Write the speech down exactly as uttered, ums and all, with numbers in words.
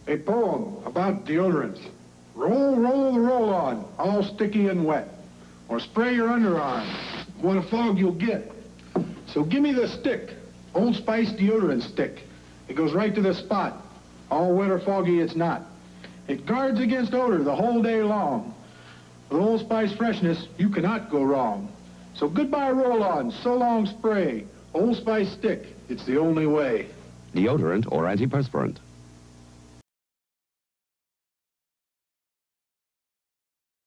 A poem about deodorants. Roll, roll the roll-on, all sticky and wet. Or spray your underarm. What a fog you'll get. So give me the stick, Old Spice deodorant stick. It goes right to the spot. All wet or foggy it's not. It guards against odor the whole day long. With Old Spice freshness, you cannot go wrong. So goodbye roll-on, so long spray. Old Spice stick, it's the only way. Deodorant or antiperspirant.